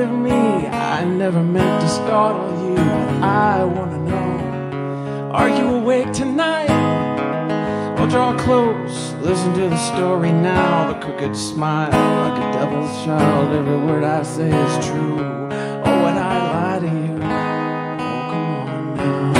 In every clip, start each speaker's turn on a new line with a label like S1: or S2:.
S1: forgive me, I never meant to startle you, but I wanna know, are you awake tonight? Well, draw close, listen to the story now. The crooked smile like a devil's child. Every word I say is true. Oh, when I lie to you, oh, come on now.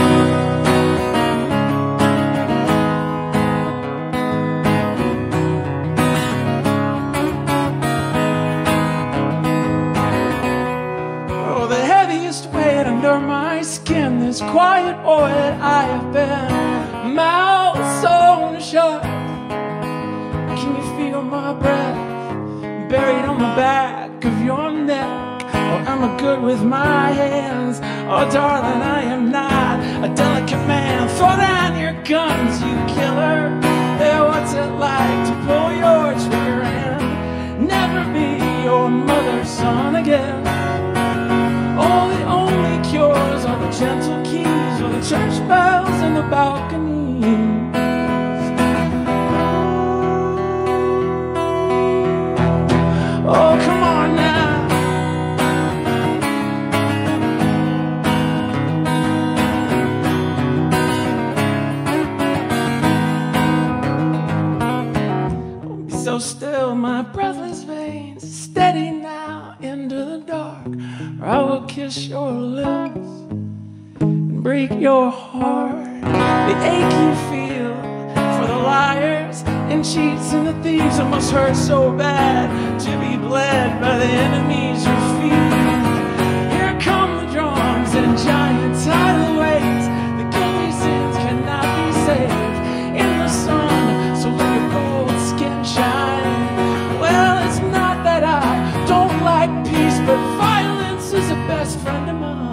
S1: Oh, the heaviest weight under my skin, this quiet void I have been, mouth sewn shut. Can you feel my breath buried on the back of your neck? Oh, am I good with my hands? Oh, darling, I am not a delicate man. Throw down your guns, you killer. Yeah, what's it like to pull your trigger and never be your mother's son again? Oh, the only cures are the gentle keys or the church bells in the balcony. Oh, come on now. Oh, be so still, my breathless veins, steady now into the dark, or I will kiss your lips and break your heart. The ache you feel for the liars and cheats and the thieves, it must hurt so bad to be bled by the enemies you feed. Here come the drums and giant tidal waves. The guilty sins cannot be saved in the sun, so let your gold skin shine. Well, it's not that I don't like peace, but violence is the best friend of mine.